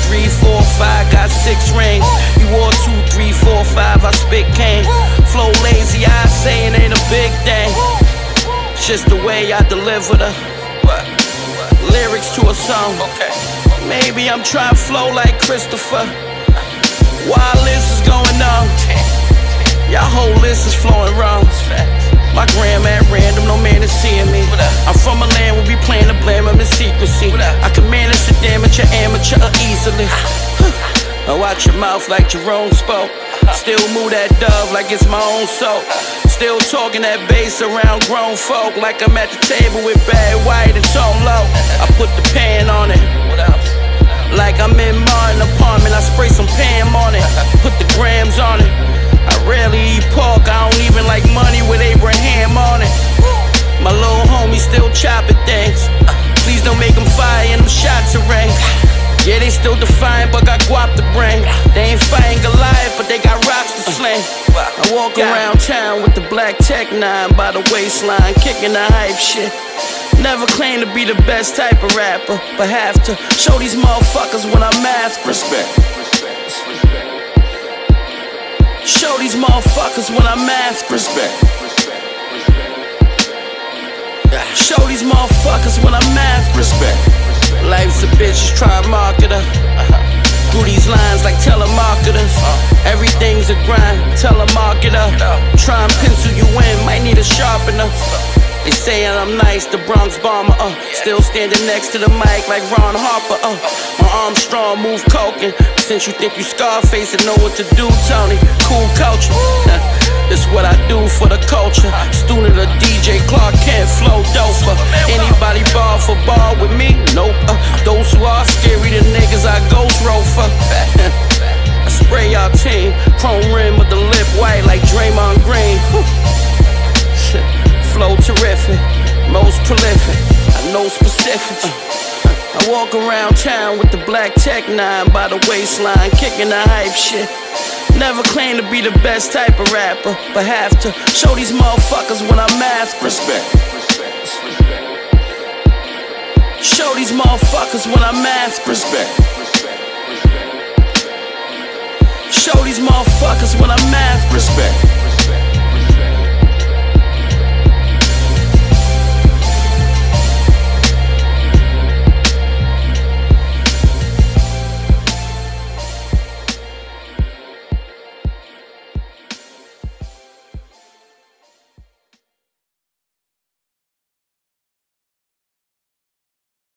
3, 4, 5, got 6 rings. You wore 2, 3, 4, 5, I spit cane. Flow lazy, I say it ain't a big thing. It's just the way I deliver the lyrics to a song. Maybe I'm trying to flow like Christopher. While this is going on, y'all whole list is flowing wrong. My gram at random, no man is seeing me. I'm from a land where we plan to blame them in secrecy. I can manage the damage, you're amateur easily. I watch your mouth like Jerome spoke. Still move that dove like it's my own soul. Still talking that bass around grown folk like I'm at the table with Barry White and Tone Low. I put the pan on it, like I'm in Martin apartment. I spray some Pam on it, put the grams on it. I rarely eat pork, I don't even like money with Abraham on it. My little homie still chopping things. Please don't make them fire and them shots of rain. Yeah, they still defiant, but got guap to bring. They ain't fighting Goliath, but they got rocks to sling. I walk around town with the black Tech 9 by the waistline, kicking the hype shit. Never claim to be the best type of rapper, but have to show these motherfuckers when I'm after. Respect. Show these motherfuckers when I'm after. Respect. Show these motherfuckers when I'm after. Respect. Life's a bitch, just try to market her. Through these lines like telemarketers. Everything's a grind, telemarketer. Try and pencil you in, might need a sharpener. They saying I'm nice, the Bronx bomber, still standing next to the mic like Ron Harper, My arm's strong, move coking. Since you think you Scarface and know what to do, Tony, cool culture. This what I do for the culture. Student of DJ Clark Kent, flow doper. Anybody bar for bar with me? Nope. Those who are scary, the niggas I ghost rofer. I spray y'all team, chrome rim with the lip white like Draymond Green. Flow terrific, most prolific, I know specifics. I walk around town with the black Tech 9 by the waistline, kicking the hype shit. Never claim to be the best type of rapper, but have to show these motherfuckers when I'm after. Respect. Show these motherfuckers when I'm after. Respect. Show these motherfuckers when I'm after. Respect.